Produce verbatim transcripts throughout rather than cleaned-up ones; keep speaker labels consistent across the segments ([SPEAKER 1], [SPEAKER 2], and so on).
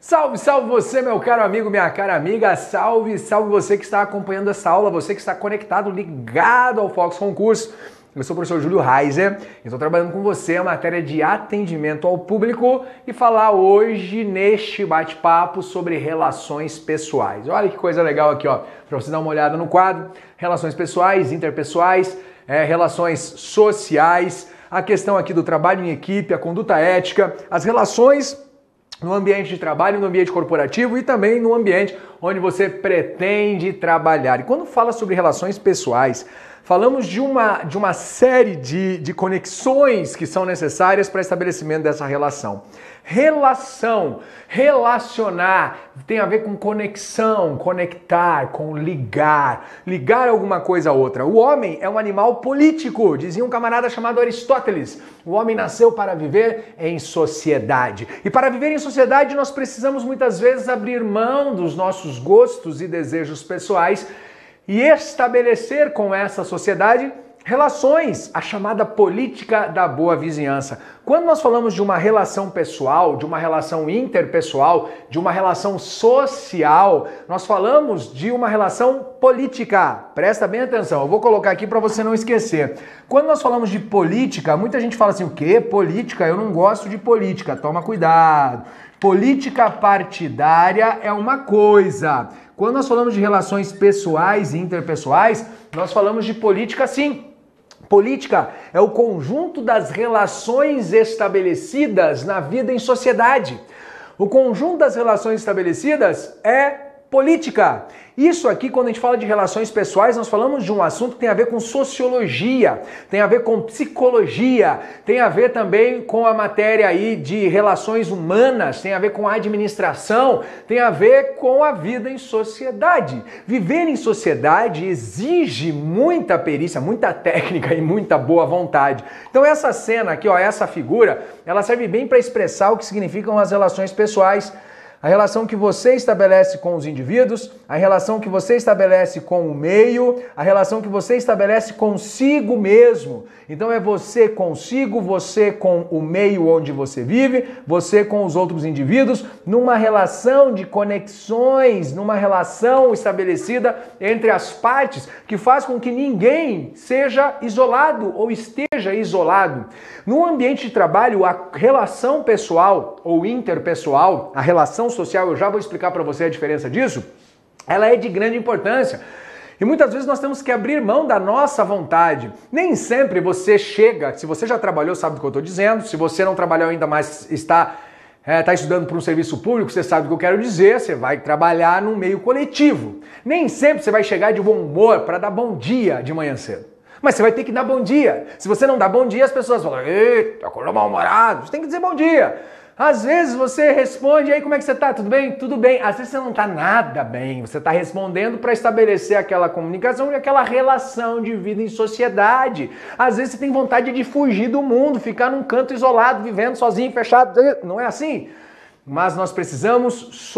[SPEAKER 1] Salve, salve você, meu caro amigo, minha cara amiga, salve, salve você que está acompanhando essa aula, você que está conectado, ligado ao Fox Concurso. Eu sou o professor Júlio Reiser e estou trabalhando com você a matéria de atendimento ao público e falar hoje neste bate-papo sobre relações pessoais. Olha que coisa legal aqui, ó, para você dar uma olhada no quadro. Relações pessoais, interpessoais, é, relações sociais, a questão aqui do trabalho em equipe, a conduta ética, as relações no ambiente de trabalho, no ambiente corporativo e também no ambiente onde você pretende trabalhar. E quando fala sobre relações pessoais, falamos de uma, de uma série de, de conexões que são necessárias para o estabelecimento dessa relação. Relação, relacionar, tem a ver com conexão, conectar, com ligar, ligar alguma coisa a outra. O homem é um animal político, dizia um camarada chamado Aristóteles. O homem nasceu para viver em sociedade. E para viver em sociedade nós precisamos muitas vezes abrir mão dos nossos gostos e desejos pessoais e estabelecer com essa sociedade relações, a chamada política da boa vizinhança. Quando nós falamos de uma relação pessoal, de uma relação interpessoal, de uma relação social, nós falamos de uma relação política. Presta bem atenção, eu vou colocar aqui para você não esquecer. Quando nós falamos de política, muita gente fala assim, o quê? Política? Eu não gosto de política. Toma cuidado. Política partidária é uma coisa. Quando nós falamos de relações pessoais e interpessoais, nós falamos de política sim. Política é o conjunto das relações estabelecidas na vida em sociedade. O conjunto das relações estabelecidas é política. Isso aqui, quando a gente fala de relações pessoais, nós falamos de um assunto que tem a ver com sociologia, tem a ver com psicologia, tem a ver também com a matéria aí de relações humanas, tem a ver com a administração, tem a ver com a vida em sociedade. Viver em sociedade exige muita perícia, muita técnica e muita boa vontade. Então essa cena aqui, ó, essa figura, ela serve bem para expressar o que significam as relações pessoais. A relação que você estabelece com os indivíduos, a relação que você estabelece com o meio, a relação que você estabelece consigo mesmo. Então é você consigo, você com o meio onde você vive, você com os outros indivíduos, numa relação de conexões, numa relação estabelecida entre as partes, que faz com que ninguém seja isolado ou esteja isolado. No ambiente de trabalho, a relação pessoal ou interpessoal, a relação social, eu já vou explicar para você a diferença disso, ela é de grande importância. E muitas vezes nós temos que abrir mão da nossa vontade. Nem sempre você chega, se você já trabalhou, sabe do que eu estou dizendo, se você não trabalhou ainda, mas está, é, está estudando para um serviço público, você sabe o que eu quero dizer, você vai trabalhar num meio coletivo. Nem sempre você vai chegar de bom humor para dar bom dia de manhã cedo. Mas você vai ter que dar bom dia. Se você não dá bom dia, as pessoas falam, eita, acordou mal-humorado, você tem que dizer bom dia. Às vezes você responde, e aí como é que você tá? Tudo bem? Tudo bem. Às vezes você não tá nada bem, você tá respondendo para estabelecer aquela comunicação e aquela relação de vida em sociedade. Às vezes você tem vontade de fugir do mundo, ficar num canto isolado, vivendo sozinho, fechado. Não é assim? Mas nós precisamos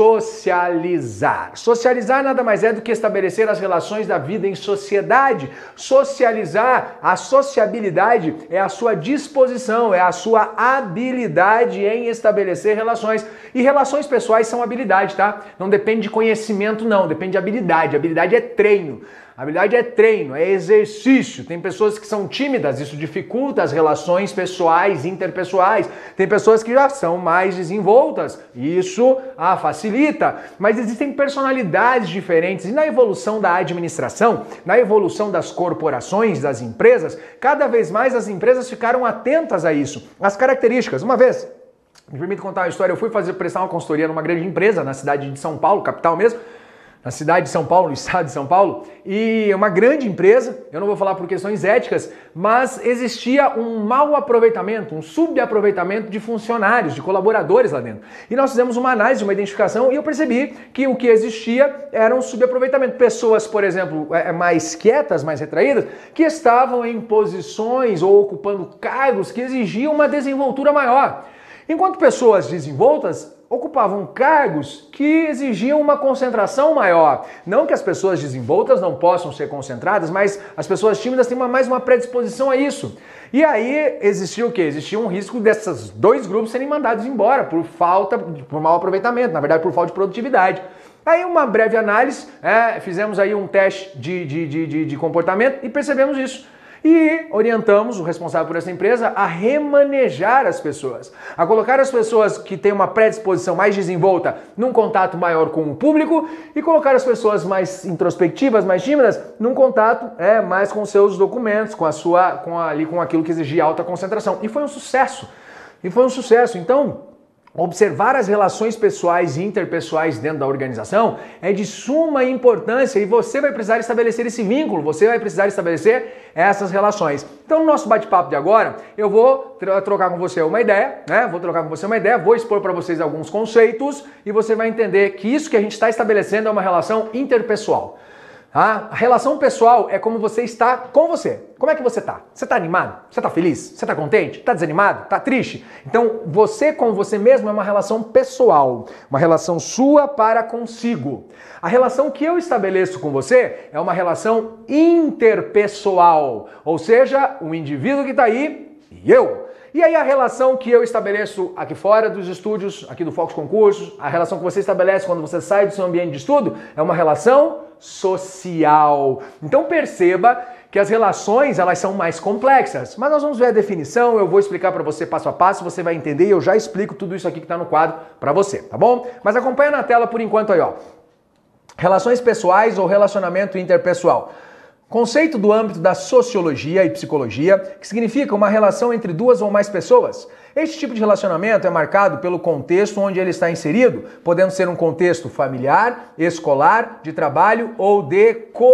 [SPEAKER 1] socializar. Socializar nada mais é do que estabelecer as relações da vida em sociedade. Socializar, a sociabilidade é a sua disposição, é a sua habilidade em estabelecer relações. E relações pessoais são habilidade, tá? Não depende de conhecimento, não, depende de habilidade. Habilidade é treino. Habilidade é treino, é exercício. Tem pessoas que são tímidas, isso dificulta as relações pessoais, interpessoais. Tem pessoas que já são mais desenvoltas, isso a facilita. Mas existem personalidades diferentes e na evolução da administração, na evolução das corporações, das empresas, cada vez mais as empresas ficaram atentas a isso. As características, uma vez, me permite contar uma história, eu fui fazer prestar uma consultoria numa grande empresa na cidade de São Paulo, capital mesmo, na cidade de São Paulo, no estado de São Paulo, e uma grande empresa, eu não vou falar por questões éticas, mas existia um mau aproveitamento, um subaproveitamento de funcionários, de colaboradores lá dentro. E nós fizemos uma análise, uma identificação, e eu percebi que o que existia era um subaproveitamento. Pessoas, por exemplo, mais quietas, mais retraídas, que estavam em posições ou ocupando cargos que exigiam uma desenvoltura maior. Enquanto pessoas desenvoltas ocupavam cargos que exigiam uma concentração maior. Não que as pessoas desenvoltas não possam ser concentradas, mas as pessoas tímidas têm uma, mais uma predisposição a isso. E aí existia o quê? Existia um risco desses dois grupos serem mandados embora por falta, por mau aproveitamento, na verdade por falta de produtividade. Aí uma breve análise, é, fizemos aí um teste de, de, de, de, de comportamento e percebemos isso. E orientamos o responsável por essa empresa a remanejar as pessoas, a colocar as pessoas que têm uma predisposição mais desenvolta num contato maior com o público e colocar as pessoas mais introspectivas, mais tímidas, num contato é, mais com seus documentos, com a sua, com a, ali com aquilo que exigia alta concentração. E foi um sucesso. E foi um sucesso. Então, observar as relações pessoais e interpessoais dentro da organização é de suma importância e você vai precisar estabelecer esse vínculo, você vai precisar estabelecer essas relações. Então, no nosso bate-papo de agora, eu vou trocar com você uma ideia, né? Vou trocar com você uma ideia, vou expor para vocês alguns conceitos e você vai entender que isso que a gente está estabelecendo é uma relação interpessoal. A relação pessoal é como você está com você. Como é que você está? Você está animado? Você está feliz? Você está contente? Está desanimado? Está triste? Então, você com você mesmo é uma relação pessoal, uma relação sua para consigo. A relação que eu estabeleço com você é uma relação interpessoal, ou seja, um indivíduo que está aí e eu. E aí a relação que eu estabeleço aqui fora dos estúdios, aqui do Fox Concursos, a relação que você estabelece quando você sai do seu ambiente de estudo é uma relação social. Então perceba que as relações elas são mais complexas, mas nós vamos ver a definição, eu vou explicar para você passo a passo, você vai entender e eu já explico tudo isso aqui que está no quadro para você, tá bom? Mas acompanha na tela por enquanto aí, ó. Relações pessoais ou relacionamento interpessoal. Conceito do âmbito da sociologia e psicologia, que significa uma relação entre duas ou mais pessoas. Este tipo de relacionamento é marcado pelo contexto onde ele está inserido, podendo ser um contexto familiar, escolar, de trabalho ou de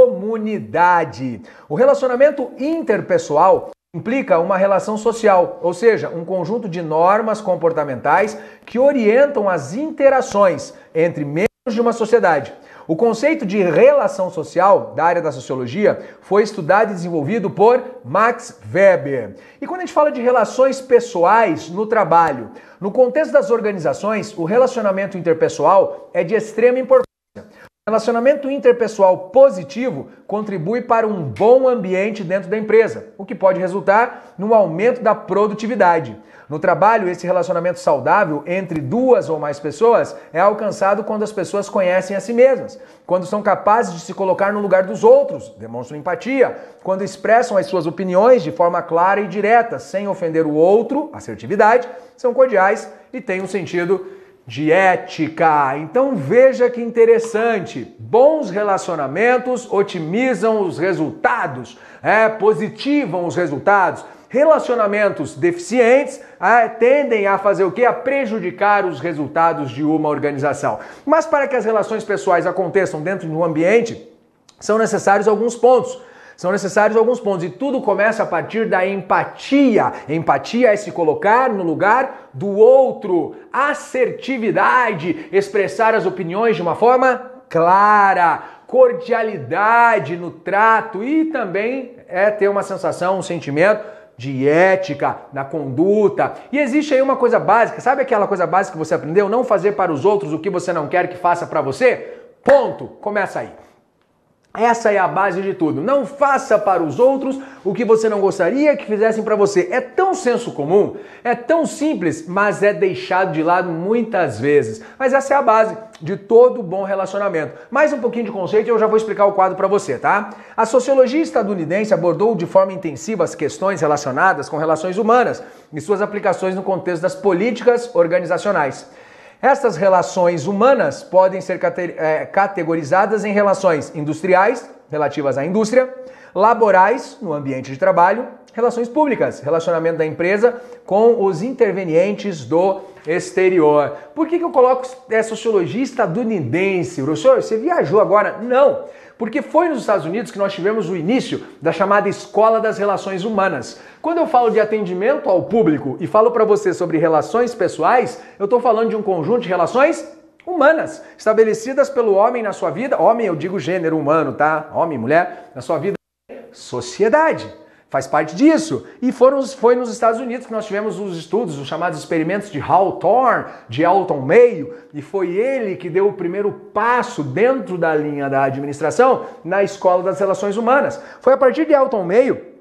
[SPEAKER 1] comunidade. O relacionamento interpessoal implica uma relação social, ou seja, um conjunto de normas comportamentais que orientam as interações entre membros de uma sociedade. O conceito de relação social da área da sociologia foi estudado e desenvolvido por Max Weber. E quando a gente fala de relações pessoais no trabalho, no contexto das organizações, o relacionamento interpessoal é de extrema importância. O relacionamento interpessoal positivo contribui para um bom ambiente dentro da empresa, o que pode resultar no aumento da produtividade. No trabalho, esse relacionamento saudável entre duas ou mais pessoas é alcançado quando as pessoas conhecem a si mesmas, quando são capazes de se colocar no lugar dos outros, demonstram empatia, quando expressam as suas opiniões de forma clara e direta, sem ofender o outro, assertividade, são cordiais e têm um sentido de ética. Então veja que interessante, bons relacionamentos otimizam os resultados, é, positivam os resultados. Relacionamentos deficientes ah, tendem a fazer o quê? A prejudicar os resultados de uma organização. Mas para que as relações pessoais aconteçam dentro de um ambiente, são necessários alguns pontos. São necessários alguns pontos e tudo começa a partir da empatia. Empatia é se colocar no lugar do outro. Assertividade, expressar as opiniões de uma forma clara. Cordialidade no trato e também é ter uma sensação, um sentimento de ética, da conduta. E existe aí uma coisa básica, sabe aquela coisa básica que você aprendeu? Não fazer para os outros o que você não quer que faça para você? Ponto. Começa aí. Essa é a base de tudo. Não faça para os outros o que você não gostaria que fizessem para você. É tão senso comum, é tão simples, mas é deixado de lado muitas vezes. Mas essa é a base de todo bom relacionamento. Mais um pouquinho de conceito e eu já vou explicar o quadro para você, tá? A sociologia estadunidense abordou de forma intensiva as questões relacionadas com relações humanas e suas aplicações no contexto das políticas organizacionais. Estas relações humanas podem ser categorizadas em relações industriais, relativas à indústria, laborais, no ambiente de trabalho, relações públicas, relacionamento da empresa com os intervenientes do exterior. Por que que eu coloco é, sociologia estadunidense? Professor, você viajou agora? Não, porque foi nos Estados Unidos que nós tivemos o início da chamada Escola das Relações Humanas. Quando eu falo de atendimento ao público e falo para você sobre relações pessoais, eu estou falando de um conjunto de relações humanas, estabelecidas pelo homem na sua vida, homem eu digo gênero humano, tá? Homem, mulher, na sua vida, sociedade. Faz parte disso. E foram, foi nos Estados Unidos que nós tivemos os estudos, os chamados experimentos de Hawthorne, de Elton Mayo, e foi ele que deu o primeiro passo dentro da linha da administração na Escola das Relações Humanas. Foi a partir de Elton Mayo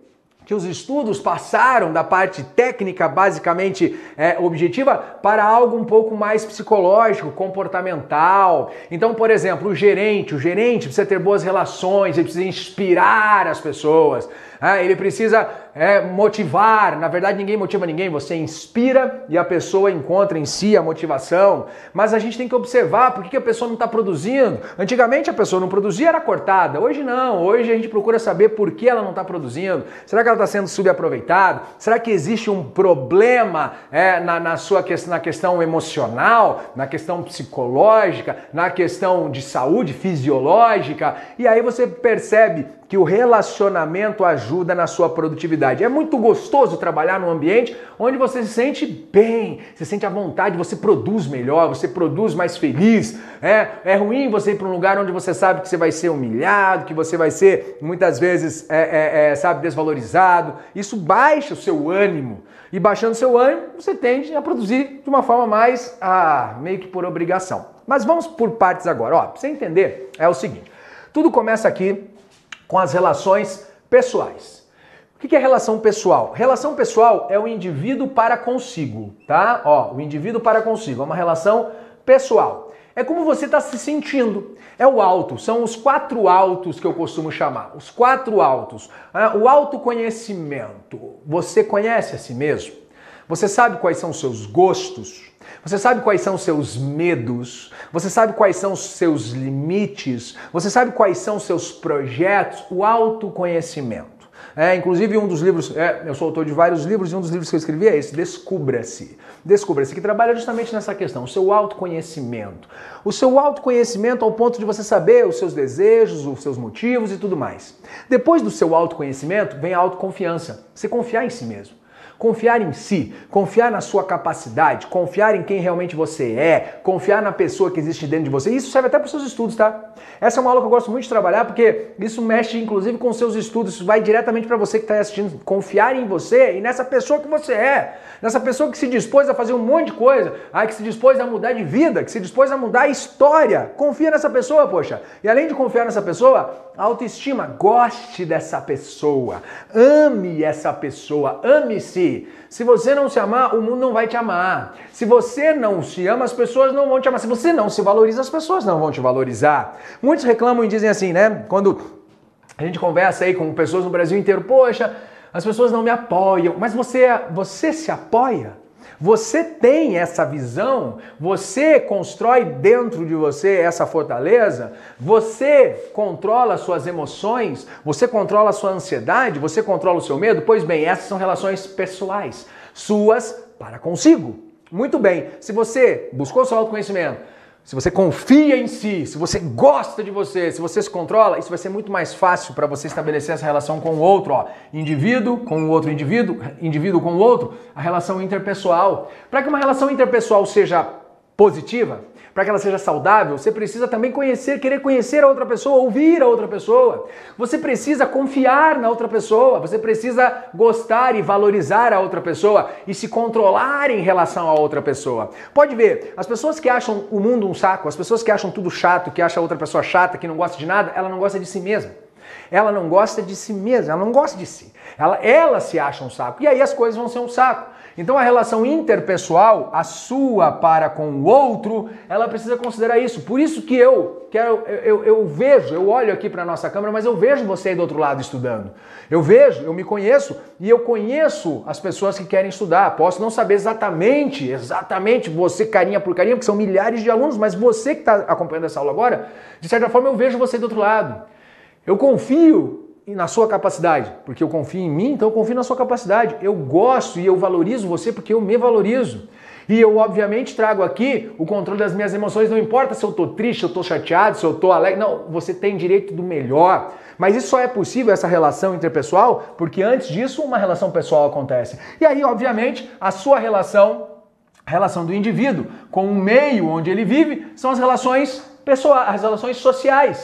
[SPEAKER 1] que os estudos passaram da parte técnica, basicamente é, objetiva, para algo um pouco mais psicológico, comportamental. Então, por exemplo, o gerente, o gerente precisa ter boas relações, ele precisa inspirar as pessoas, é, ele precisa é, motivar. Na verdade, ninguém motiva ninguém, você inspira e a pessoa encontra em si a motivação. Mas a gente tem que observar por que a pessoa não está produzindo. Antigamente a pessoa não produzia, era cortada. Hoje não, hoje a gente procura saber por que ela não está produzindo. Será que ela está sendo subaproveitada? Será que existe um problema é, na, na, sua, na questão emocional, na questão psicológica, na questão de saúde fisiológica? E aí você percebe que o relacionamento ajuda na sua produtividade. É muito gostoso trabalhar num ambiente onde você se sente bem, se sente à vontade, você produz melhor, você produz mais feliz. É, é ruim você ir para um lugar onde você sabe que você vai ser humilhado, que você vai ser muitas vezes, é, é, é, sabe, desvalorizado. Isso baixa o seu ânimo. E baixando o seu ânimo, você tende a produzir de uma forma mais, ah, meio que por obrigação. Mas vamos por partes agora. Ó, pra você entender, é o seguinte. Tudo começa aqui com as relações pessoais. O que é relação pessoal? Relação pessoal é o indivíduo para consigo, tá? Ó, o indivíduo para consigo, é uma relação pessoal. É como você está se sentindo. É o auto, são os quatro autos que eu costumo chamar. Os quatro autos. O autoconhecimento. Você conhece a si mesmo? Você sabe quais são os seus gostos? Você sabe quais são os seus medos? Você sabe quais são os seus limites? Você sabe quais são os seus projetos? O autoconhecimento. É, inclusive um dos livros, é, eu sou autor de vários livros e um dos livros que eu escrevi é esse, Descubra-se. Descubra-se, que trabalha justamente nessa questão, o seu autoconhecimento. O seu autoconhecimento ao ponto de você saber os seus desejos, os seus motivos e tudo mais. Depois do seu autoconhecimento vem a autoconfiança, você confiar em si mesmo. Confiar em si, confiar na sua capacidade, confiar em quem realmente você é, confiar na pessoa que existe dentro de você. Isso serve até para os seus estudos, tá? Essa é uma aula que eu gosto muito de trabalhar porque isso mexe inclusive com os seus estudos, isso vai diretamente para você que está assistindo. Confiar em você e nessa pessoa que você é, nessa pessoa que se dispôs a fazer um monte de coisa, aí que se dispôs a mudar de vida, que se dispôs a mudar a história. Confia nessa pessoa, poxa. E além de confiar nessa pessoa, autoestima, goste dessa pessoa, ame essa pessoa, ame-se. Se você não se amar, o mundo não vai te amar. Se você não se ama, as pessoas não vão te amar. Se você não se valoriza, as pessoas não vão te valorizar. Muitos reclamam e dizem assim, né? Quando a gente conversa aí com pessoas no Brasil inteiro, poxa, as pessoas não me apoiam. Mas você, você se apoia? Você tem essa visão, você constrói dentro de você essa fortaleza, você controla as suas emoções, você controla a sua ansiedade, você controla o seu medo? Pois bem, essas são relações pessoais, suas para consigo. Muito bem, se você buscou seu autoconhecimento, se você confia em si, se você gosta de você, se você se controla, isso vai ser muito mais fácil para você estabelecer essa relação com o outro, ó. Indivíduo com o outro indivíduo, indivíduo com o outro, a relação interpessoal. Para que uma relação interpessoal seja positiva, para que ela seja saudável, você precisa também conhecer, querer conhecer a outra pessoa, ouvir a outra pessoa. Você precisa confiar na outra pessoa, você precisa gostar e valorizar a outra pessoa e se controlar em relação a outra pessoa. Pode ver, as pessoas que acham o mundo um saco, as pessoas que acham tudo chato, que acham a outra pessoa chata, que não gosta de nada, ela não gosta de si mesma. Ela não gosta de si mesma, ela não gosta de si. Ela, ela se acha um saco. E aí as coisas vão ser um saco. Então a relação interpessoal, a sua para com o outro, ela precisa considerar isso. Por isso que eu quero, eu, eu, eu vejo, eu olho aqui para a nossa câmera, mas eu vejo você aí do outro lado estudando. Eu vejo, eu me conheço e eu conheço as pessoas que querem estudar. Posso não saber exatamente, exatamente você carinha por carinha, porque são milhares de alunos, mas você que está acompanhando essa aula agora, de certa forma eu vejo você do outro lado. Eu confio na sua capacidade, porque eu confio em mim, então eu confio na sua capacidade. Eu gosto e eu valorizo você porque eu me valorizo. E eu, obviamente, trago aqui o controle das minhas emoções. Não importa se eu tô triste, se eu tô chateado, se eu tô alegre. Não, você tem direito do melhor. Mas isso só é possível, essa relação interpessoal, porque antes disso uma relação pessoal acontece. E aí, obviamente, a sua relação, a relação do indivíduo com o meio onde ele vive, são as relações pessoais, as relações sociais.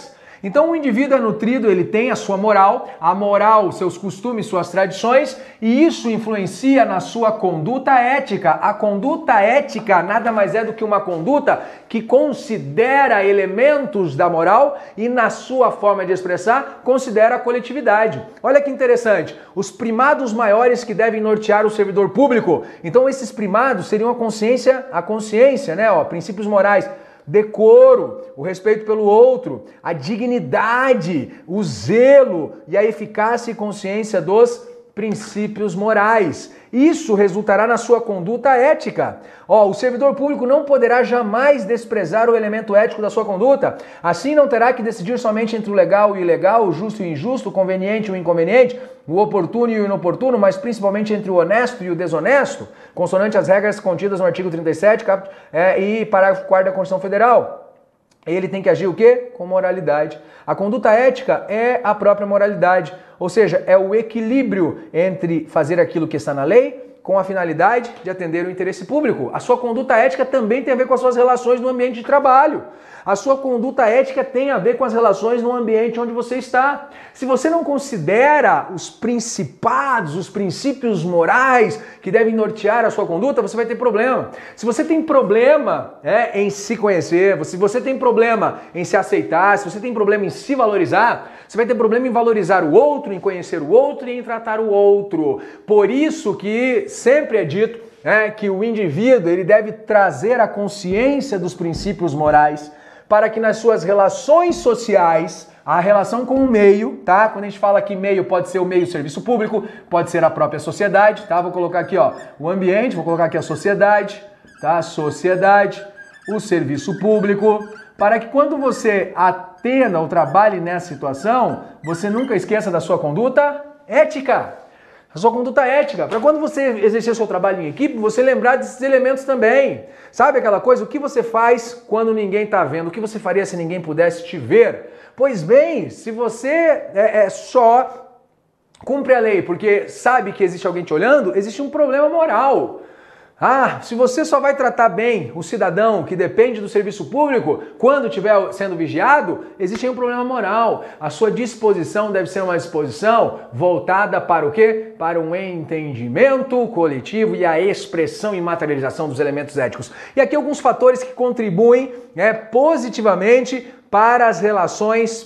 [SPEAKER 1] Então o indivíduo é nutrido, ele tem a sua moral, a moral, seus costumes, suas tradições, e isso influencia na sua conduta ética. A conduta ética nada mais é do que uma conduta que considera elementos da moral e na sua forma de expressar, considera a coletividade. Olha que interessante, os primados maiores que devem nortear o servidor público. Então esses primados seriam a consciência, a consciência, né, ó, princípios morais, decoro, o respeito pelo outro, a dignidade, o zelo e a eficácia e consciência dos princípios morais. Isso resultará na sua conduta ética. Ó, o servidor público não poderá jamais desprezar o elemento ético da sua conduta. Assim não terá que decidir somente entre o legal e o ilegal, o justo e o injusto, o conveniente e o inconveniente, o oportuno e o inoportuno, mas principalmente entre o honesto e o desonesto, consonante às regras contidas no artigo trinta e sete cap, é, e parágrafo quarto da Constituição Federal. Ele tem que agir o quê? Com moralidade. A conduta ética é a própria moralidade, ou seja, é o equilíbrio entre fazer aquilo que está na lei com a finalidade de atender o interesse público. A sua conduta ética também tem a ver com as suas relações no ambiente de trabalho. A sua conduta ética tem a ver com as relações no ambiente onde você está. Se você não considera os principados, os princípios morais que devem nortear a sua conduta, você vai ter problema. Se você tem problema é, em se conhecer, se você tem problema em se aceitar, se você tem problema em se valorizar, você vai ter problema em valorizar o outro, em conhecer o outro e em tratar o outro. Por isso que sempre é dito é, que o indivíduo ele deve trazer a consciência dos princípios morais para que nas suas relações sociais, a relação com o meio, tá? Quando a gente fala que meio pode ser o meio serviço público, pode ser a própria sociedade, tá? Vou colocar aqui, ó, o ambiente, vou colocar aqui a sociedade, tá? Sociedade, o serviço público, para que quando você atenda ou trabalhe nessa situação, você nunca esqueça da sua conduta ética. A sua conduta ética, para quando você exercer seu trabalho em equipe, você lembrar desses elementos também. Sabe aquela coisa? O que você faz quando ninguém está vendo? O que você faria se ninguém pudesse te ver? Pois bem, se você é, é só cumpre a lei porque sabe que existe alguém te olhando, existe um problema moral. Ah, se você só vai tratar bem o cidadão que depende do serviço público quando estiver sendo vigiado, existe aí um problema moral. A sua disposição deve ser uma disposição voltada para o quê? Para um entendimento coletivo e a expressão e materialização dos elementos éticos. E aqui alguns fatores que contribuem né, positivamente para as relações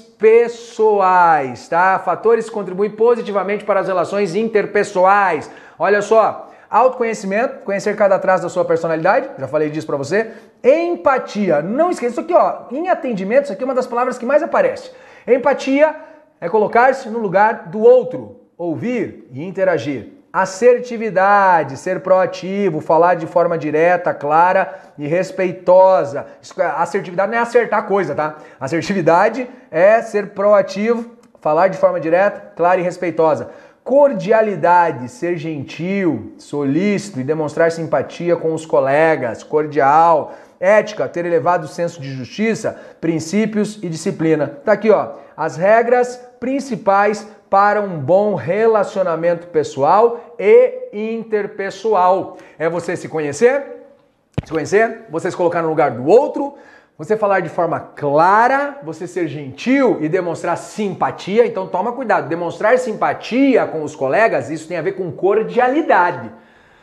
[SPEAKER 1] pessoais, tá? Fatores que contribuem positivamente para as relações interpessoais. Olha só. Autoconhecimento, conhecer cada traço da sua personalidade, já falei disso pra você. Empatia, não esqueça isso aqui, ó, em atendimento, isso aqui é uma das palavras que mais aparece. Empatia é colocar-se no lugar do outro, ouvir e interagir. Assertividade, ser proativo, falar de forma direta, clara e respeitosa. Assertividade não é acertar coisa, tá? Assertividade é ser proativo, falar de forma direta, clara e respeitosa. Cordialidade, ser gentil, solícito e demonstrar simpatia com os colegas, cordial. Ética, ter elevado senso de justiça, princípios e disciplina. Tá aqui, ó, as regras principais para um bom relacionamento pessoal e interpessoal. É você se conhecer, se conhecer, você se colocar no lugar do outro, você falar de forma clara, você ser gentil e demonstrar simpatia. Então toma cuidado, demonstrar simpatia com os colegas, isso tem a ver com cordialidade,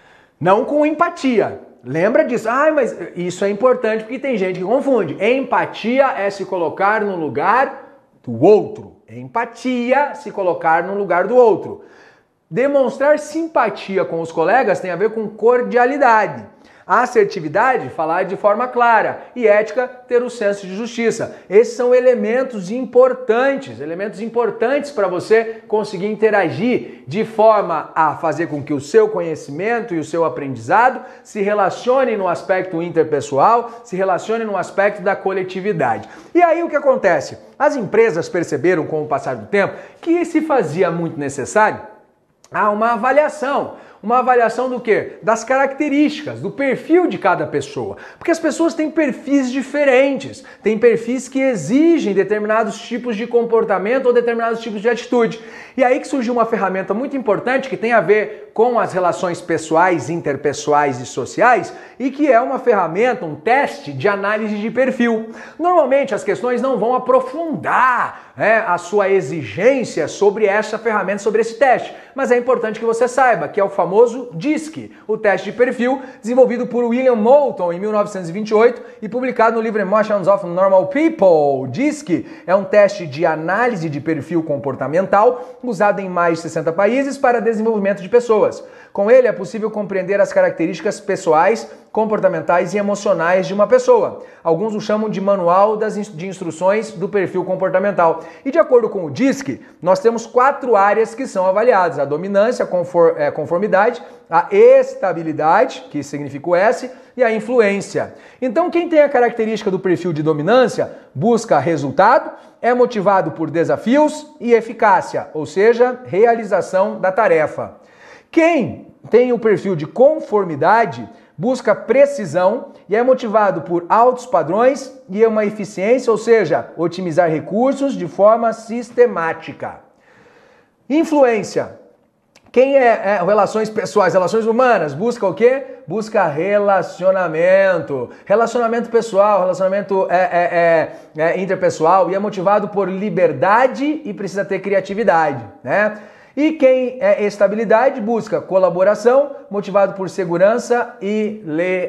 [SPEAKER 1] não com empatia. Lembra disso? Ah, mas isso é importante porque tem gente que confunde. Empatia é se colocar no lugar do outro. Empatia, se colocar no lugar do outro. Demonstrar simpatia com os colegas tem a ver com cordialidade. A assertividade, falar de forma clara. E ética, ter o senso de justiça. Esses são elementos importantes, elementos importantes para você conseguir interagir de forma a fazer com que o seu conhecimento e o seu aprendizado se relacionem no aspecto interpessoal, se relacionem no aspecto da coletividade. E aí o que acontece? As empresas perceberam com o passar do tempo que se fazia muito necessário há uma avaliação. Uma avaliação do quê? Das características, do perfil de cada pessoa. Porque as pessoas têm perfis diferentes, têm perfis que exigem determinados tipos de comportamento ou determinados tipos de atitude. E aí que surgiu uma ferramenta muito importante que tem a ver com as relações pessoais, interpessoais e sociais e que é uma ferramenta, um teste de análise de perfil. Normalmente as questões não vão aprofundar é, a sua exigência sobre essa ferramenta, sobre esse teste. Mas é importante que você saiba que é o famoso DISC, o teste de perfil, desenvolvido por William Moulton em mil novecentos e vinte e oito e publicado no livro Emotions of Normal People. DISC é um teste de análise de perfil comportamental usado em mais de sessenta países para desenvolvimento de pessoas. Com ele é possível compreender as características pessoais, comportamentais e emocionais de uma pessoa. Alguns o chamam de manual das in- de instruções do perfil comportamental. E de acordo com o DISC, nós temos quatro áreas que são avaliadas: a dominância, a confor- é, conformidade, a estabilidade, que significa o S, e a influência. Então, quem tem a característica do perfil de dominância busca resultado, é motivado por desafios e eficácia, ou seja, realização da tarefa. Quem tem o perfil de conformidade busca precisão e é motivado por altos padrões e uma eficiência, ou seja, otimizar recursos de forma sistemática. Influência. Quem é, é relações pessoais, relações humanas, busca o quê? Busca relacionamento. Relacionamento pessoal, relacionamento é, é, é, é, interpessoal e é motivado por liberdade e precisa ter criatividade, né? E quem é estabilidade busca colaboração, motivado por segurança e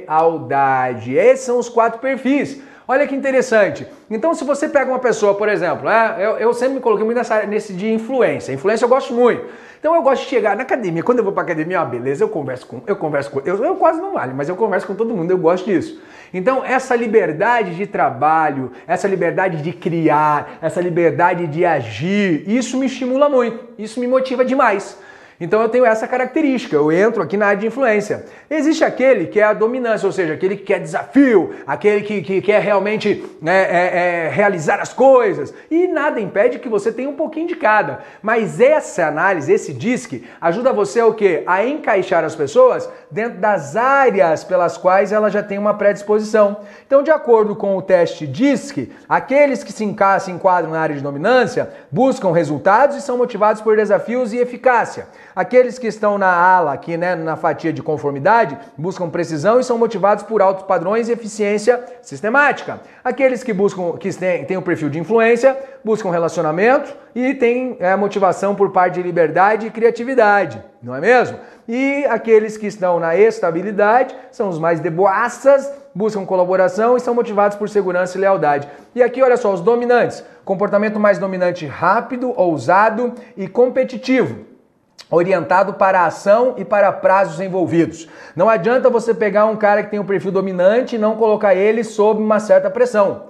[SPEAKER 1] lealdade. Esses são os quatro perfis. Olha que interessante. Então, se você pega uma pessoa, por exemplo, né, eu, eu sempre me coloquei muito nessa, nesse de influência. Influência eu gosto muito. Então, eu gosto de chegar na academia. Quando eu vou para academia, ó, beleza, eu converso com, eu converso com, eu, eu quase não malho, mas eu converso com todo mundo. Eu gosto disso. Então, essa liberdade de trabalho, essa liberdade de criar, essa liberdade de agir, isso me estimula muito. Isso me motiva demais. Então eu tenho essa característica, eu entro aqui na área de influência. Existe aquele que é a dominância, ou seja, aquele que quer desafio, aquele que, que quer realmente né, é, é, realizar as coisas. E nada impede que você tenha um pouquinho de cada. Mas essa análise, esse DISC, ajuda você o quê? A encaixar as pessoas dentro das áreas pelas quais ela já tem uma predisposição. Então, de acordo com o teste DISC, aqueles que se enca- se enquadram na área de dominância buscam resultados e são motivados por desafios e eficácia. Aqueles que estão na ala, aqui, né, na fatia de conformidade, buscam precisão e são motivados por altos padrões e eficiência sistemática. Aqueles que buscam, que têm, têm o perfil de influência, buscam relacionamento e têm é, motivação por parte de liberdade e criatividade, não é mesmo? E aqueles que estão na estabilidade são os mais deboaças, buscam colaboração e são motivados por segurança e lealdade. E aqui, olha só, os dominantes. Comportamento mais dominante rápido, ousado e competitivo, orientado para a ação e para prazos envolvidos. Não adianta você pegar um cara que tem um perfil dominante e não colocar ele sob uma certa pressão.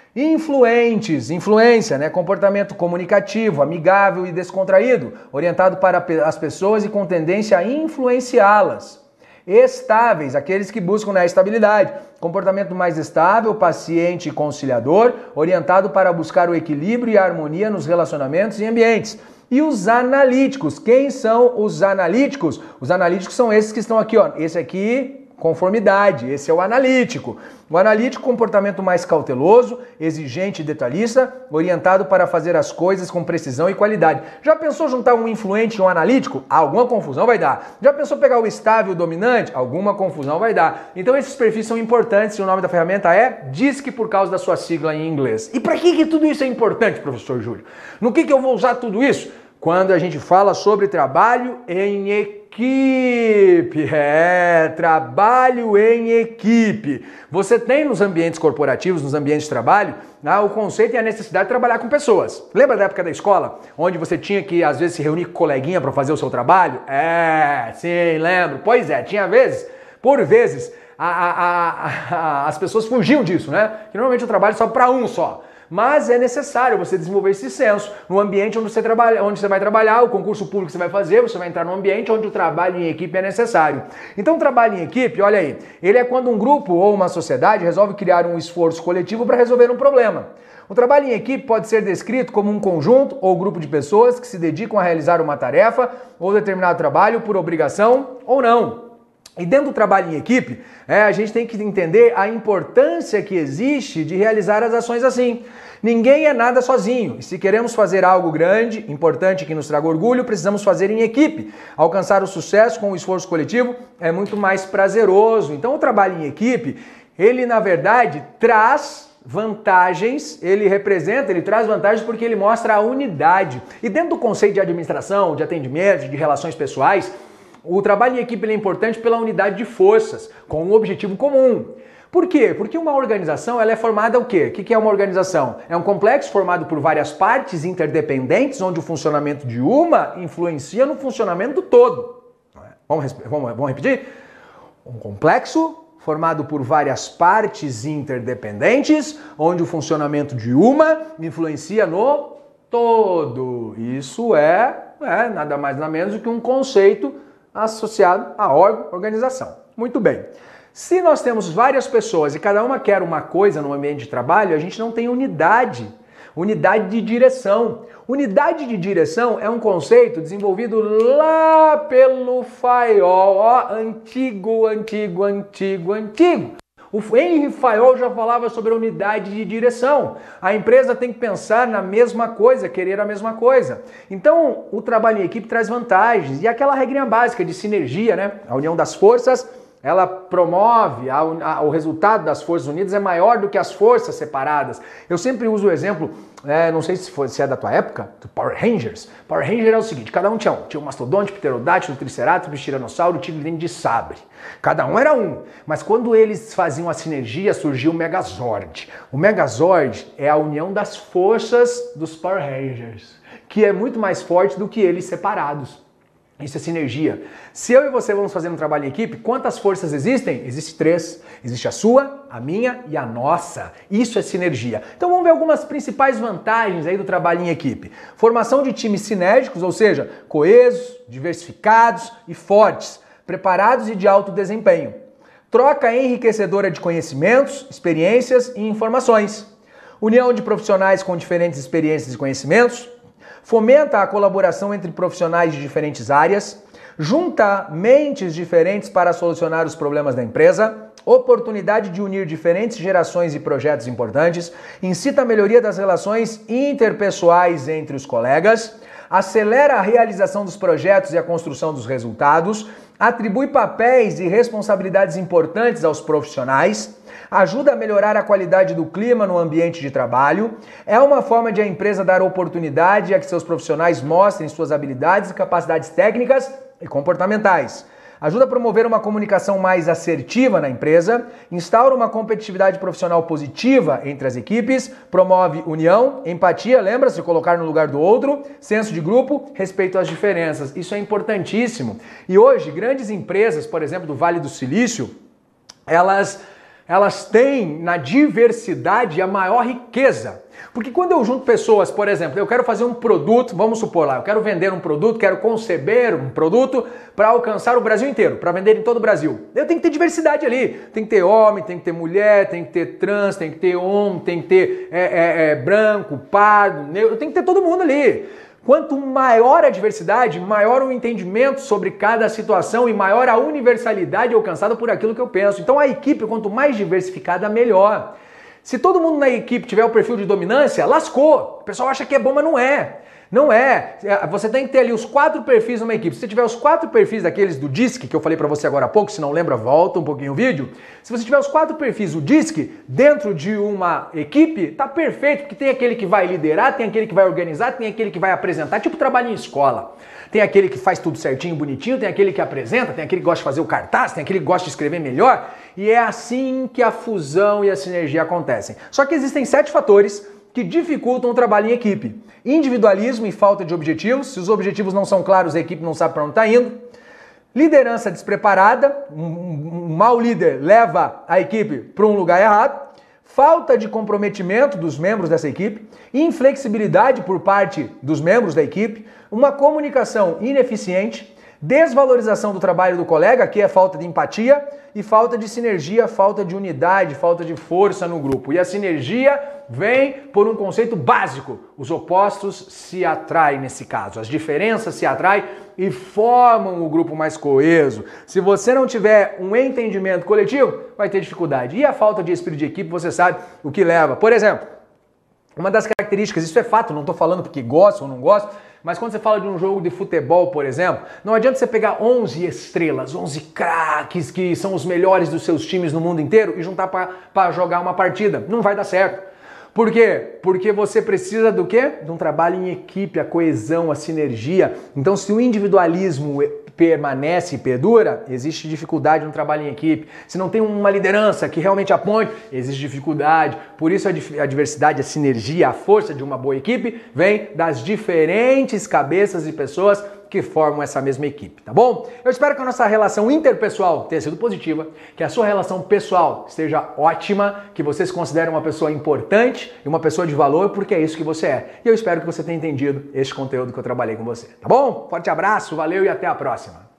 [SPEAKER 1] Influentes, influência, né? Comportamento comunicativo, amigável e descontraído, orientado para as pessoas e com tendência a influenciá-las. Estáveis, aqueles que buscam na estabilidade, comportamento mais estável, paciente e conciliador, orientado para buscar o equilíbrio e a harmonia nos relacionamentos e ambientes. E os analíticos, quem são os analíticos? Os analíticos são esses que estão aqui, ó. Esse aqui, conformidade, esse é o analítico. O analítico, comportamento mais cauteloso, exigente e detalhista, orientado para fazer as coisas com precisão e qualidade. Já pensou juntar um influente e um analítico? Alguma confusão vai dar. Já pensou pegar o estável e o dominante? Alguma confusão vai dar. Então esses perfis são importantes e o nome da ferramenta é DISC por causa da sua sigla em inglês. E para que, que tudo isso é importante, professor Júlio? No que, que eu vou usar tudo isso? Quando a gente fala sobre trabalho em equipe, é, trabalho em equipe. Você tem nos ambientes corporativos, nos ambientes de trabalho, né, o conceito e a necessidade de trabalhar com pessoas. Lembra da época da escola, onde você tinha que, às vezes, se reunir com o coleguinha para fazer o seu trabalho? É, sim, lembro. Pois é, tinha vezes, por vezes, a, a, a, a, as pessoas fugiam disso, né? Que normalmente o trabalho é só para um só. Mas é necessário você desenvolver esse senso no ambiente onde você, trabalha, onde você vai trabalhar, o concurso público que você vai fazer, você vai entrar num ambiente onde o trabalho em equipe é necessário. Então o trabalho em equipe, olha aí, ele é quando um grupo ou uma sociedade resolve criar um esforço coletivo para resolver um problema. O trabalho em equipe pode ser descrito como um conjunto ou grupo de pessoas que se dedicam a realizar uma tarefa ou determinado trabalho por obrigação ou não. E dentro do trabalho em equipe, é, a gente tem que entender a importância que existe de realizar as ações assim. Ninguém é nada sozinho. E se queremos fazer algo grande, importante que nos traga orgulho, precisamos fazer em equipe. Alcançar o sucesso com o esforço coletivo é muito mais prazeroso. Então o trabalho em equipe, ele na verdade traz vantagens, ele representa, ele traz vantagens porque ele mostra a unidade. E dentro do conceito de administração, de atendimento, de relações pessoais, o trabalho em equipe ele é importante pela unidade de forças, com um objetivo comum. Por quê? Porque uma organização ela é formada o quê? O que é uma organização? É um complexo formado por várias partes interdependentes, onde o funcionamento de uma influencia no funcionamento do todo. Vamos, vamos, vamos repetir? Um complexo formado por várias partes interdependentes, onde o funcionamento de uma influencia no todo. Isso é, é nada mais nada menos do que um conceito associado a órgão, organização. Muito bem. Se nós temos várias pessoas e cada uma quer uma coisa no ambiente de trabalho, a gente não tem unidade. Unidade de direção. Unidade de direção é um conceito desenvolvido lá pelo Fayol, ó, antigo, antigo, antigo, antigo. O Henry Fayol já falava sobre a unidade de direção. A empresa tem que pensar na mesma coisa, querer a mesma coisa. Então, o trabalho em equipe traz vantagens. E aquela regrinha básica de sinergia, né? A união das forças, ela promove, a, a, o resultado das forças unidas é maior do que as forças separadas. Eu sempre uso o exemplo, é, não sei se, foi, se é da tua época, do Power Rangers. Power Ranger é o seguinte, cada um tinha um. Tinha um mastodonte, pterodátilo, triceratops, tiranossauro, tigre dente de sabre. Cada um era um. Mas quando eles faziam a sinergia, surgiu o Megazord. O Megazord é a união das forças dos Power Rangers, que é muito mais forte do que eles separados. Isso é sinergia. Se eu e você vamos fazer um trabalho em equipe, quantas forças existem? Existem três. Existe a sua, a minha e a nossa. Isso é sinergia. Então vamos ver algumas principais vantagens aí do trabalho em equipe. Formação de times sinérgicos, ou seja, coesos, diversificados e fortes, preparados e de alto desempenho. Troca enriquecedora de conhecimentos, experiências e informações. União de profissionais com diferentes experiências e conhecimentos. Fomenta a colaboração entre profissionais de diferentes áreas, junta mentes diferentes para solucionar os problemas da empresa, oportunidade de unir diferentes gerações e projetos importantes, incita a melhoria das relações interpessoais entre os colegas, acelera a realização dos projetos e a construção dos resultados, atribui papéis e responsabilidades importantes aos profissionais, ajuda a melhorar a qualidade do clima no ambiente de trabalho, é uma forma de a empresa dar oportunidade a que seus profissionais mostrem suas habilidades e capacidades técnicas e comportamentais. Ajuda a promover uma comunicação mais assertiva na empresa, instaura uma competitividade profissional positiva entre as equipes, promove união, empatia, lembra-se, colocar no lugar do outro, senso de grupo, respeito às diferenças. Isso é importantíssimo. E hoje, grandes empresas, por exemplo, do Vale do Silício, elas... elas têm na diversidade a maior riqueza. Porque quando eu junto pessoas, por exemplo, eu quero fazer um produto, vamos supor lá, eu quero vender um produto, quero conceber um produto para alcançar o Brasil inteiro, para vender em todo o Brasil. Eu tenho que ter diversidade ali. Tem que ter homem, tem que ter mulher, tem que ter trans, tem que ter homem, tem que ter é, é, é, branco, pardo, negro, tem que ter todo mundo ali. Quanto maior a diversidade, maior o entendimento sobre cada situação e maior a universalidade alcançada por aquilo que eu penso. Então a equipe, quanto mais diversificada, melhor. Se todo mundo na equipe tiver o perfil de dominância, lascou. O pessoal acha que é bom, mas não é. Não é. Você tem que ter ali os quatro perfis numa equipe. Se você tiver os quatro perfis daqueles do D I S C, que eu falei pra você agora há pouco, se não lembra, volta um pouquinho o vídeo. Se você tiver os quatro perfis do D I S C dentro de uma equipe, tá perfeito, porque tem aquele que vai liderar, tem aquele que vai organizar, tem aquele que vai apresentar, tipo trabalho em escola. Tem aquele que faz tudo certinho, bonitinho, tem aquele que apresenta, tem aquele que gosta de fazer o cartaz, tem aquele que gosta de escrever melhor. E é assim que a fusão e a sinergia acontecem. Só que existem sete fatores que dificultam o trabalho em equipe. Individualismo e falta de objetivos. Se os objetivos não são claros, a equipe não sabe para onde está indo. Liderança despreparada. Um, um, um mau líder leva a equipe para um lugar errado. Falta de comprometimento dos membros dessa equipe. Inflexibilidade por parte dos membros da equipe. Uma comunicação ineficiente. Desvalorização do trabalho do colega, que é falta de empatia, e falta de sinergia, falta de unidade, falta de força no grupo. E a sinergia vem por um conceito básico. Os opostos se atraem nesse caso, as diferenças se atraem e formam o grupo mais coeso. Se você não tiver um entendimento coletivo, vai ter dificuldade. E a falta de espírito de equipe, você sabe o que leva. Por exemplo, uma das características características. Isso é fato, não estou falando porque gosto ou não gosto, mas quando você fala de um jogo de futebol, por exemplo, não adianta você pegar onze estrelas, onze craques que são os melhores dos seus times no mundo inteiro e juntar para jogar uma partida. Não vai dar certo. Por quê? Porque você precisa do quê? De um trabalho em equipe, a coesão, a sinergia. Então, se o individualismo permanece e perdura, existe dificuldade no trabalho em equipe. Se não tem uma liderança que realmente aponte, existe dificuldade. Por isso a diversidade, a sinergia, a força de uma boa equipe vem das diferentes cabeças e pessoas que formam essa mesma equipe, tá bom? Eu espero que a nossa relação interpessoal tenha sido positiva, que a sua relação pessoal esteja ótima, que você se considere uma pessoa importante e uma pessoa de valor, porque é isso que você é. E eu espero que você tenha entendido este conteúdo que eu trabalhei com você, tá bom? Forte abraço, valeu e até a próxima!